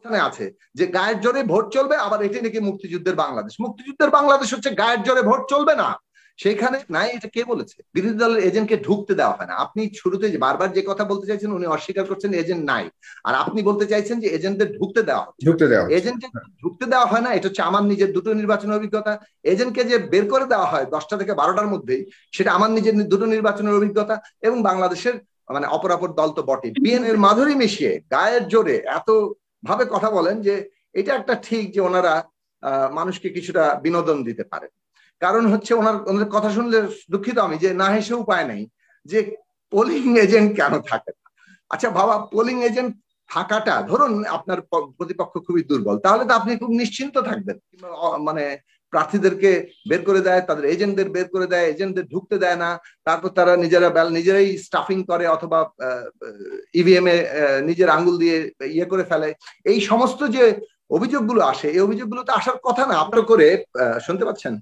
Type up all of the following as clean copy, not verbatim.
অবস্থানে আছে যে গায়ের জোরে ভোট চলবে, আবার এটি নাকি মুক্তিযুদ্ধের বাংলাদেশ। মুক্তিযুদ্ধের বাংলাদেশ হচ্ছে গায়ের জোরে ভোট চলবে না, সেখানে নাই। এটা কে বলেছে? বিরোধী দলের এজেন্টকে ঢুকতে দেওয়া হয় না। আপনি শুরুতে বারবার যে কথা বলতে চাইছেন, উনি অস্বীকার করছেন এজেন্ট নাই, আর আপনি বলতে চাইছেন যে এজেন্টদের ঢুকতে দেওয়া হচ্ছে। এজেন্টকে ঢুকতে দেওয়া হয় না, এটা হচ্ছে আমার নিজের দুটো নির্বাচনের অভিজ্ঞতা। এজেন্টকে যে বের করে দেওয়া হয় 10টা থেকে 12টার মধ্যেই, সেটা আমার নিজের দুটো নির্বাচনের অভিজ্ঞতা এবং বাংলাদেশের মানে অপরাপর দল তো বটে। বিএনপির মাধুরী মিশিয়ে গায়ের জোরে এত ভাবে কথা বলেন যে এটা একটা ঠিক যে ওনারা মানুষকে কিছুটা বিনোদন দিতে পারে। কারণ হচ্ছে ওনার কথা শুনলে দুঃখিত আমি যে না হেসে উপায় নেই যে পোলিং এজেন্ট কেন থাকে না। আচ্ছা বাবা, পোলিং এজেন্ট থাকাটা, ধরুন আপনার প্রতিপক্ষ খুবই দুর্বল, তাহলে তো আপনি খুব নিশ্চিন্ত থাকবেন। মানে প্রার্থীদেরকে বের করে দেয়, তাদের এজেন্টদের বের করে দেয়, এজেন্টদের ঢুকতে দেয় না, তারপর তারা নিজেরাই স্টাফিং করে অথবা ইভিএম এ নিজের আঙ্গুল দিয়ে ইয়ে করে ফেলে। এই সমস্ত যে অভিযোগগুলো আসে, এই অভিযোগগুলো তো আসার কথা না। আপনার করে শুনতে পাচ্ছেন?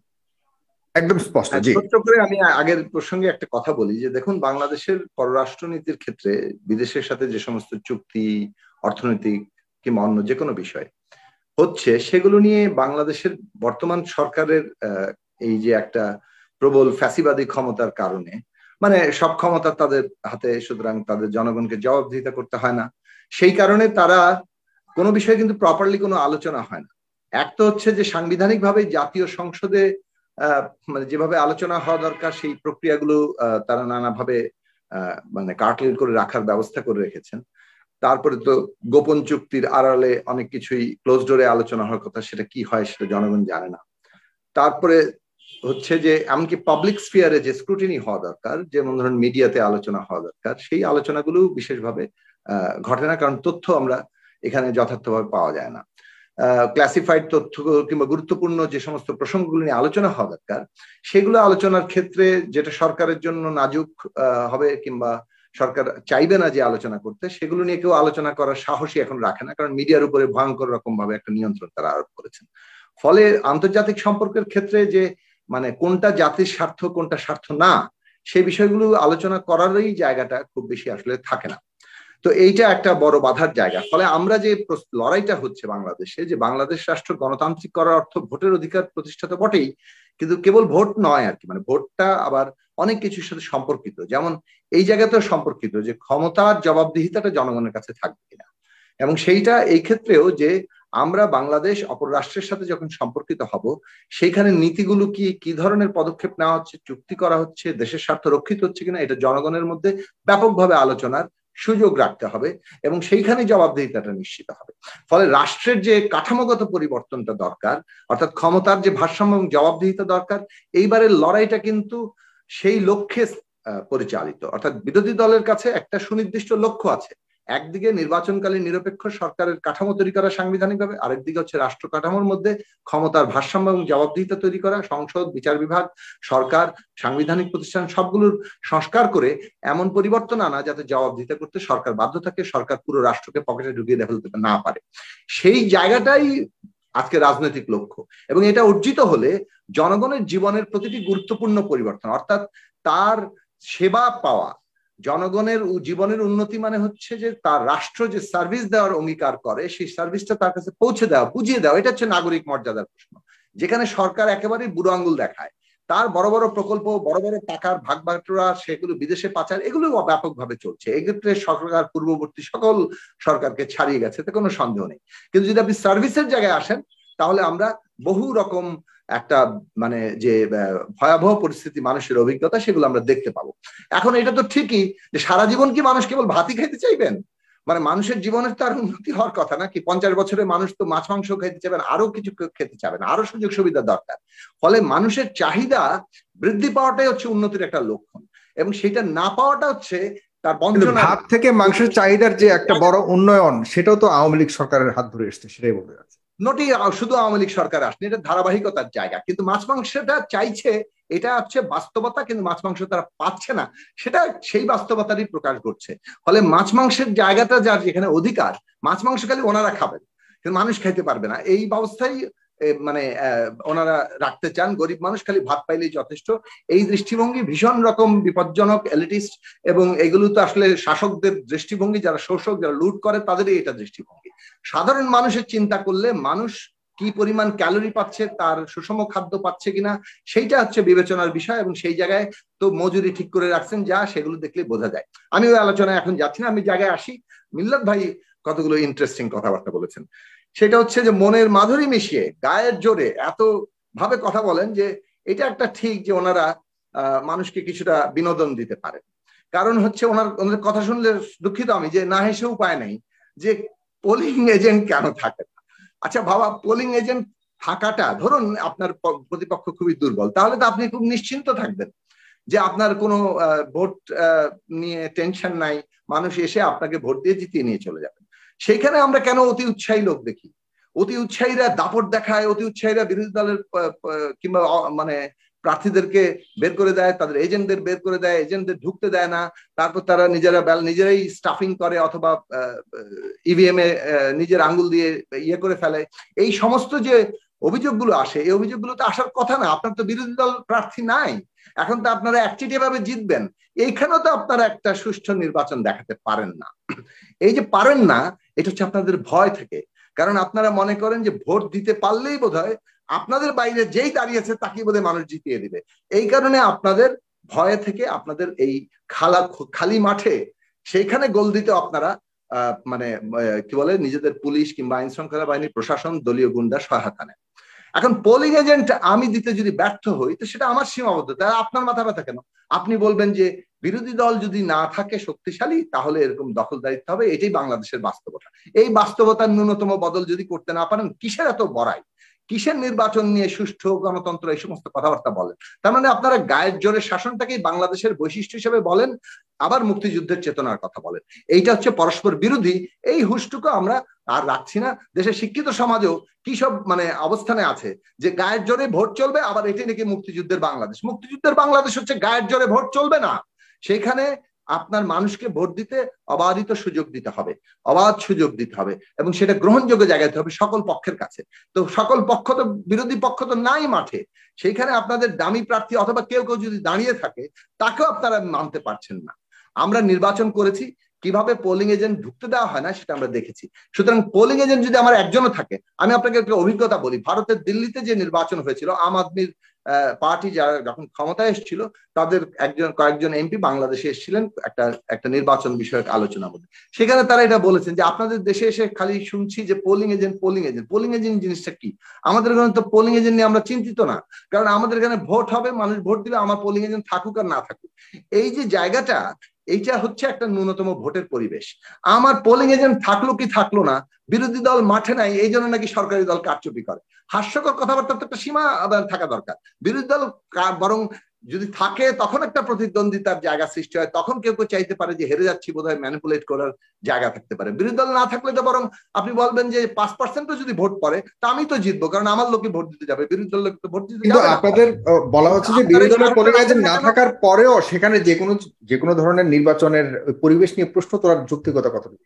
একদম স্পষ্ট। ছোট্ট করে আমি আগের প্রসঙ্গে একটা কথা বলি যে দেখুন, বাংলাদেশের পররাষ্ট্রনীতির ক্ষেত্রে বিদেশের সাথে যে সমস্ত চুক্তি, অর্থনৈতিক কিংবা অন্য যে কোনো বিষয় হচ্ছে, সেগুলো নিয়ে বাংলাদেশের বর্তমান সরকারের এই যে একটা প্রবল ফ্যাসিবাদী ক্ষমতার কারণে, মানে সব ক্ষমতা তাদের হাতে, সুতরাং তাদের জনগণকে জবাবদিহিতা করতে হয় না। সেই কারণে তারা কোনো বিষয়ে কিন্তু প্রপারলি কোনো আলোচনা হয় না। এক তো হচ্ছে যে সাংবিধানিকভাবে জাতীয় সংসদে মানে যেভাবে আলোচনা হওয়া দরকার, সেই প্রক্রিয়াগুলো তারা নানাভাবে মানে কার্টেল করে রাখার ব্যবস্থা করে রেখেছেন। তারপরে তো গোপন চুক্তির আড়ালে অনেক কিছুই ক্লোজ ডোরে আলোচনা হওয়ার কথা, সেটা কি হয় সেটা জনগণ জানে না। তারপরে হচ্ছে যে এমনকি পাবলিক স্ফিয়ারে যে স্ক্রুটিনি হওয়া দরকার, যেমন ধরুন মিডিয়াতে আলোচনা হওয়া দরকার, সেই আলোচনাগুলো বিশেষভাবে ঘটে না, কারণ তথ্য আমরা এখানে যথার্থভাবে পাওয়া যায় না। ক্লাসিফাইড তথ্য কিংবা গুরুত্বপূর্ণ যে সমস্ত প্রসঙ্গগুলো নিয়ে আলোচনা হওয়া দরকার, সেগুলো আলোচনার ক্ষেত্রে যেটা সরকারের জন্য নাজুক হবে কিংবা সরকার চাইবে না যে আলোচনা করতে, সেগুলো নিয়ে কেউ আলোচনা করার সাহসই এখন রাখে না, কারণ মিডিয়ার উপরে ভয়ঙ্কর রকম ভাবে একটা নিয়ন্ত্রণ তারা আরোপ করেছেন। ফলে আন্তর্জাতিক সম্পর্কের ক্ষেত্রে যে মানে কোনটা জাতির স্বার্থ কোনটা স্বার্থ না, সেই বিষয়গুলো আলোচনা করারই জায়গাটা খুব বেশি আসলে থাকে না। তো এইটা একটা বড় বাধার জায়গা। ফলে আমরা যে লড়াইটা হচ্ছে বাংলাদেশে, যে বাংলাদেশ রাষ্ট্র গণতান্ত্রিক করার অর্থ ভোটের অধিকার প্রতিষ্ঠা তো বটেই, কিন্তু কেবল ভোট নয় আর কি, মানে ভোটটা আবার অনেক কিছুর সাথে সম্পর্কিত। যেমন এই জায়গাতেও সম্পর্কিত যে ক্ষমতার জবাবদিহিতাটা জনগণের কাছে থাকবে কিনা, এবং সেইটা এই ক্ষেত্রেও যে আমরা বাংলাদেশ অপর রাষ্ট্রের সাথে যখন সম্পর্কিত হব, সেইখানে নীতিগুলো কি ধরনের পদক্ষেপ নেওয়া হচ্ছে, চুক্তি করা হচ্ছে, দেশের স্বার্থ রক্ষিত হচ্ছে কিনা, এটা জনগণের মধ্যে ব্যাপকভাবে আলোচনার সুযোগ রাখতে হবে এবং সেইখানে জবাবদিহিতাটা নিশ্চিত হবে। ফলে রাষ্ট্রের যে কাঠামোগত পরিবর্তনটা দরকার, অর্থাৎ ক্ষমতার যে ভারসাম্য এবং জবাবদিহিতা দরকার, এইবারের লড়াইটা কিন্তু সেই লক্ষ্যে পরিচালিত। অর্থাৎ বিরোধী দলের কাছে একটা সুনির্দিষ্ট লক্ষ্য আছে, একদিকে নির্বাচনকালীন নিরপেক্ষ সরকারের কাঠামো তৈরি করা সাংবিধানিকভাবে, আরেকদিকে হচ্ছে রাষ্ট্র কাঠামোর মধ্যে ক্ষমতার ভারসাম্য এবং জবাবদিহিতা তৈরি করা, সংসদ, বিচার বিভাগ, সরকার, সাংবিধানিক প্রতিষ্ঠান সবগুলোর সংস্কার করে এমন পরিবর্তন আনা যাতে জবাবদিহিতা করতে সরকার বাধ্য থাকে, সরকার পুরো রাষ্ট্রকে পকেটে ঢুকিয়ে ফেলতে না পারে। সেই জায়গাটাই আজকে রাজনৈতিক লক্ষ্য, এবং এটা অর্জিত হলে জনগণের জীবনের প্রতিটি গুরুত্বপূর্ণ পরিবর্তন, অর্থাৎ তার সেবা পাওয়া, জনগণের জীবনের উন্নতি মানে হচ্ছে যে তার রাষ্ট্র যে সার্ভিস দেওয়ার অঙ্গীকার করে, সেই সার্ভিসটা তার কাছে পৌঁছে দেওয়া, বুঝিয়ে দেওয়া, এটা হচ্ছে নাগরিক মর্যাদার প্রশ্ন। যেখানে সরকার একেবারেই বুড়ো আঙ্গুল দেখায়, তার বড় বড় প্রকল্প, বড় বড় টাকার ভাগ বাটোয়ারা, সেগুলো বিদেশে পাচার, এগুলো ব্যাপকভাবে চলছে। এক্ষেত্রে সরকার পূর্ববর্তী সকল সরকারকে ছাড়িয়ে গেছে, এতে কোনো সন্দেহ নেই। কিন্তু যদি আপনি সার্ভিসের জায়গায় আসেন, তাহলে আমরা বহু রকম একটা মানে যে ভয়াবহ পরিস্থিতি, মানুষের অভিজ্ঞতা, সেগুলো আমরা দেখতে পাবো। এখন এটা তো ঠিকই যে সারা জীবন কি মানুষ কেবল ভাতই খাইতে চাইবেন? মানে মানুষের জীবনের তার উন্নতি হওয়ার কথা নাকি? 50 বছরে মানুষ তো মাছ মাংস খেতে চাইবেন, আরো কিছু খেতে চাবেন, আরো সুযোগ সুবিধা দরকার। ফলে মানুষের চাহিদা বৃদ্ধি পাওয়াটাই হচ্ছে উন্নতির একটা লক্ষণ, এবং সেটা না পাওয়াটা হচ্ছে তার বঞ্চনা। ভাত থেকে মাংসের চাহিদার যে একটা বড় উন্নয়ন, সেটাও তো আওয়ামী লীগ সরকারের হাত ধরে এসছে, সেটাই বলতে যাচ্ছে। নটি শুধু আওয়ামী লীগ সরকার আসেনি, এটা ধারাবাহিকতার জায়গা। কিন্তু মাছ মাংসটা চাইছে, এটা হচ্ছে বাস্তবতা, কিন্তু মাছ মাংস তারা পাচ্ছে না, সেটা সেই বাস্তবতারই প্রকাশ করছে। ফলে মাছ মাংসের জায়গাটা যার যেখানে অধিকার, মাছ মাংস খালি ওনারা খাবেন, কিন্তু মানুষ খাইতে পারবে না। এই ব্যবস্থাই মানে ওনারা রাখতে চান, গরিব মানুষ খালি ভাত পাইলেই যথেষ্ট। এই দৃষ্টিভঙ্গি ভীষণ রকম বিপজ্জনক, এলিটিস্ট, এবং এগুলো তো আসলে শাসকদের দৃষ্টিভঙ্গি, যারা শোষক, যারা লুট করে তাদেরই এটা দৃষ্টিভঙ্গি। সাধারণ মানুষের চিন্তা করলে মানুষ কি পরিমাণ ক্যালোরি পাচ্ছে, তার সুষম খাদ্য পাচ্ছে কিনা, সেইটা হচ্ছে বিবেচনার বিষয়, এবং সেই জায়গায় তো মজুরি ঠিক করে রাখছেন যা, সেগুলো দেখলে বোঝা যায়। আমি ওই আলোচনায় এখন যাচ্ছি না, আমি জায়গায় আসি। মিল্লাত ভাই কতগুলো ইন্টারেস্টিং কথাবার্তা বলেছেন, সেটা হচ্ছে যে মনের মাধুরী মিশিয়ে গায়ের জোরে এত ভাবে কথা বলেন যে এটা একটা ঠিক যে ওনারা মানুষকে কিছুটা বিনোদন দিতে পারেন। কারণ হচ্ছে ওনাদের কথা শুনলে দুঃখিত আমি, যে না হেসে উপায় নেই যে পোলিং এজেন্ট কেন থাকে না। আচ্ছা বাবা, পোলিং এজেন্ট থাকাটা, ধরুন আপনার প্রতিপক্ষ খুবই দুর্বল, তাহলে তো আপনি খুব নিশ্চিন্ত থাকবেন যে আপনার কোনো ভোট নিয়ে টেনশন নাই, মানুষ এসে আপনাকে ভোট দিয়ে জিতিয়ে নিয়ে চলে যাবেন। সেইখানে আমরা কেন অতি উৎসাহী লোক দেখি? অতি উৎসাহীরা দাপট দেখায়, অতি উৎসাহীরা বিরোধী দলের কিংবা মানে প্রার্থীদেরকে বের করে দেয়, তাদের এজেন্টদের বের করে দেয়, এজেন্টদের ঢুকতে দেয় না, তারপর তারা নিজেরাই স্টাফিং করে অথবা ইভিএম এ নিজের আঙ্গুল দিয়ে ইয়ে করে ফেলে। এই সমস্ত যে অভিযোগগুলো আসে, এই অভিযোগগুলো তো আসার কথা না। আপনার তো বিরোধী দল প্রার্থী নাই, এখন তো আপনারা একচেটিয়া ভাবে জিতবেন, এইখানেও তো আপনারা একটা সুষ্ঠু নির্বাচন দেখাতে পারেন না। এই যে পারেন না, এটা হচ্ছে আপনাদের ভয় থেকে। কারণ আপনারা মনে করেন যে ভোট দিতে পারলেই বোধহয় আপনাদের বাইরে যেই দাঁড়িয়েছে তাকে বোধহয় মানুষ জিতিয়ে দিবে। এই কারণে আপনাদের ভয়ে থেকে আপনাদের এই খালি মাঠে সেইখানে গোল দিতে আপনারা মানে কি বলে, নিজেদের পুলিশ কিংবা আইন শৃঙ্খলা বাহিনী, প্রশাসন, দলীয় গুন্ডা সহায়তা নেয়। এখন পোলিং এজেন্ট আমি দিতে যদি ব্যর্থ হই, তো সেটা আমার সীমাবদ্ধতা, আপনার মাথা ব্যথা কেন? আপনি বলবেন যে বিরোধী দল যদি না থাকে শক্তিশালী, তাহলে এরকম দখলদারিত্ব হবে, এটাই বাংলাদেশের বাস্তবতা। এই বাস্তবতার ন্যূনতম বদল যদি করতে না পারেন, কিসের এত বড়াই, কিসের নির্বাচন নিয়ে সুষ্ঠু গণতন্ত্র, এই সমস্ত কথাবার্তা বলেন? তার মানে আপনারা গায়ের জোরে শাসনটাকেই বাংলাদেশের বৈশিষ্ট্য হিসেবে বলেন, আবার মুক্তিযুদ্ধের চেতনার কথা বলেন। এইটা হচ্ছে পরস্পর বিরোধী। এই হুশটুকু আমরা আর রাখছি না। দেশের শিক্ষিত সমাজও কি সব মানে অবস্থানে আছে যে গায়ের জোরে ভোট চলবে, আবার এটি নাকি মুক্তিযুদ্ধের বাংলাদেশ। মুক্তিযুদ্ধের বাংলাদেশ হচ্ছে গায়ের জোরে ভোট চলবে না, সেখানে আপনার মানুষকে ভোট দিতে অবাধিত সুযোগ দিতে হবে, অবাধ সুযোগ দিতে হবে, এবং সেটা গ্রহণযোগ্য জায়গায় হবে সকল পক্ষের কাছে। তো সকল পক্ষ তো, বিরোধী পক্ষ তো নাই মাঠে, সেইখানে আপনাদের দামি প্রার্থী অথবা কেউ কেউ যদি দাঁড়িয়ে থাকে, তাকেও আপনারা মানতে পারছেন না। আমরা নির্বাচন করেছি, কিভাবে পোলিং এজেন্ট ঢুকতে দেওয়া হয় না সেটা আমরা দেখেছি। সুতরাং পোলিং এজেন্ট যদি আমার একজনও থাকে, আমি আপনাকে একটা অভিজ্ঞতা বলি। ভারতের দিল্লিতে যে নির্বাচন হয়েছিল, আম আদমির পার্টি যারা যখন ক্ষমতায় এসেছিল, তাদের কয়েকজন এমপি বাংলাদেশে এসেছিলেন একটা নির্বাচন বিষয়ক আলোচনার মধ্যে। সেখানে তারা এটা বলেছেন যে আপনাদের দেশে এসে খালি শুনছি যে polling agent polling agent. Polling agent জিনিসটা কি? আমাদের এখানে তো পোলিং এজেন্ট নিয়ে আমরা চিন্তিত না, কারণ আমাদের এখানে ভোট হবে, মানুষ ভোট দিবে, আমার পোলিং এজেন্ট থাকুক আর না থাকুক। এই যে জায়গাটা, এইটা হচ্ছে একটা ন্যূনতম ভোটের পরিবেশ। আমার পোলিং এজেন্ট থাকলো কি থাকলো না, বিরোধী দল মাঠে নাই, এই জন্য নাকি সরকারি দল কারচুপি করে। হাস্যকর কথাবার্তার তো একটা সীমা থাকা দরকার। বিরোধী দল বরং যদি থাকে, তখন একটা প্রতিদ্বন্দ্বিতার জায়গা সৃষ্টি হয়, তখন কেউ কেউ চাইতে পারে যে হেরে যাচ্ছি, বোধহয় ম্যানিপুলেট করার জায়গা থাকতে পারে। বিরোধী দল না থাকলে তো বরং আপনি বলবেন যে 5% যদি ভোট পড়ে, তা আমি তো জিতবো, কারণ আমার লোকে ভোট দিতে যাবে, বিরোধী দল লোক তো ভোট দিতে যাবে। আপনাদের বলা হচ্ছে যে বিরোধী দলের পোলিং এজেন্ট না থাকার পরেও সেখানে যে কোনো ধরনের নির্বাচনের পরিবেশ নিয়ে প্রশ্ন তোলার যৌক্তিকতা কতটুকু?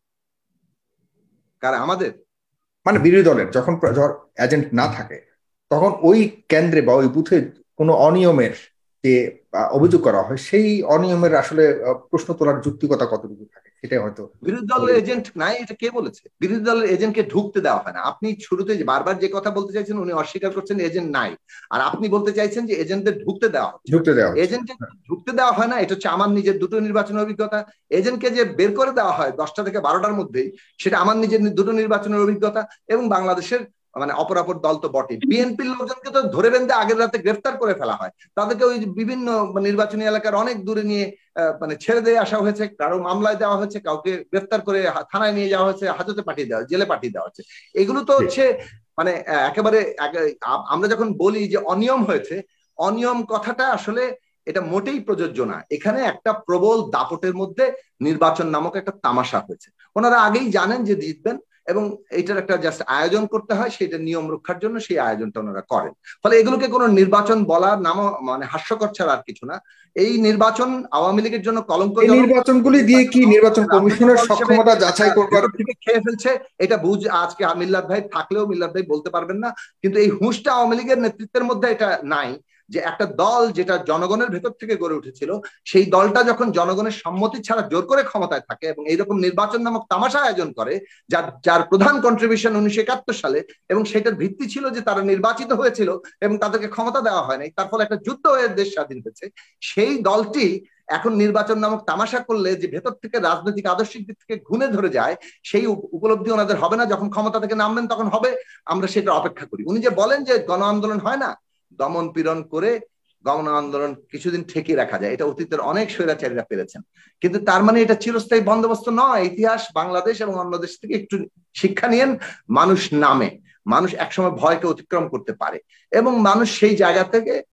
কারণ আমাদের মানে বিরোধী দলের যখন এজেন্ট না থাকে, তখন ওই কেন্দ্রে বা ওই বুথে কোনো অনিয়মের যে অভিযোগ করা হয়, সেই অনিয়মের আসলে প্রশ্ন তোলার যৌক্তিকতা কতটুকু থাকে, সেটাই হয়তো। বিরোধী দলের এজেন্ট নাই, এটা কে বলেছে? বিরোধী দলের এজেন্টকে ঢুকতে দেওয়া হয় না। আপনি শুরুতে বারবার যে কথা বলতে চাইছেন, উনি অস্বীকার করছেন এজেন্ট নাই, আর আপনি বলতে চাইছেন যে এজেন্টদের ঢুকতে দেওয়া হচ্ছে। এজেন্টকে ঢুকতে দেওয়া হয় না, এটা হচ্ছে আমার নিজের দুটো নির্বাচনের অভিজ্ঞতা। এজেন্টকে যে বের করে দেওয়া হয় 10টা থেকে 12টার মধ্যেই, সেটা আমার নিজের দুটো নির্বাচনের অভিজ্ঞতা, এবং বাংলাদেশের মানে অপরাপর দল তো বটে। বিএনপির লোকজনকে তো ধরে বেঁধে আগের রাতে গ্রেফতার করে ফেলা হয়, তাদেরকে ওই বিভিন্ন নির্বাচনী এলাকার অনেক দূরে নিয়ে মানে ছেড়ে দিয়ে আসা হয়েছে, কারো মামলায় দেওয়া হয়েছে, কাউকে গ্রেফতার করে থানায় নিয়ে যাওয়া হয়েছে, হাজতে পাঠিয়ে দেওয়া, জেলে পাঠিয়ে দেওয়া হচ্ছে। এগুলো তো হচ্ছে মানে একেবারে, আমরা যখন বলি যে অনিয়ম হয়েছে, অনিয়ম কথাটা আসলে এটা মোটেই প্রযোজ্য না। এখানে একটা প্রবল দাপটের মধ্যে নির্বাচন নামক একটা তামাশা হয়েছে। ওনারা আগেই জানেন যে জিতবেন, এবং এইটার একটা জাস্ট আয়োজন করতে হয়, সেটা নিয়ম রক্ষার জন্য সেই আয়োজনটা ওনারা করেন। ফলে এগুলোকে কোনো নির্বাচন বলার নাম মানে হাস্যকর ছাড়া আর কিছু না। এই নির্বাচন আওয়ামী লীগের জন্য কলঙ্ক। এই নির্বাচনগুলি দিয়ে কি নির্বাচন কমিশনের সক্ষমতা যাচাই করবার থেকে খেয়ে ফেলছে, এটা বুঝ আজকে মিল্লাত ভাই থাকলেও মিল্লাত ভাই বলতে পারবেন না, কিন্তু এই হুঁশটা আওয়ামী লীগের নেতৃত্বের মধ্যে এটা নাই, যে একটা দল যেটা জনগণের ভেতর থেকে গড়ে উঠেছিল, সেই দলটা যখন জনগণের সম্মতি ছাড়া জোর করে ক্ষমতায় থাকে এবং এইরকম নির্বাচন নামক তামাশা আয়োজন করে, যার প্রধান কন্ট্রিবিউশন 1971 সালে, এবং সেটার ভিত্তি ছিল যে তারা নির্বাচিত হয়েছিল এবং তাদেরকে ক্ষমতা দেওয়া হয় নাই, তার ফলে একটা যুদ্ধ হয়ে দেশ স্বাধীন হয়েছে, সেই দলটি এখন নির্বাচন নামক তামাশা করলে যে ভেতর থেকে রাজনৈতিক আদর্শিক দিক থেকে ঘুণে ধরে যায়, সেই উপলব্ধি ওনাদের হবে না। যখন ক্ষমতা থেকে নামবেন তখন হবে, আমরা সেটা অপেক্ষা করি। উনি যে বলেন যে গণ আন্দোলন হয় না, দমন পীড়ন করে গণ আন্দোলন কিছুদিন ঠেকিয়ে রাখা যায়, এটা অতীতের অনেক স্বৈরাচারীরা পেরেছেন, কিন্তু তার মানে এটা চিরস্থায়ী বন্দোবস্ত নয়। ইতিহাস বাংলাদেশ এবং অন্য দেশ থেকে একটু শিক্ষা নিয়েন। মানুষ নামে, মানুষ একসময় ভয়কে অতিক্রম করতে পারে এবং মানুষ সেই জায়গা থেকে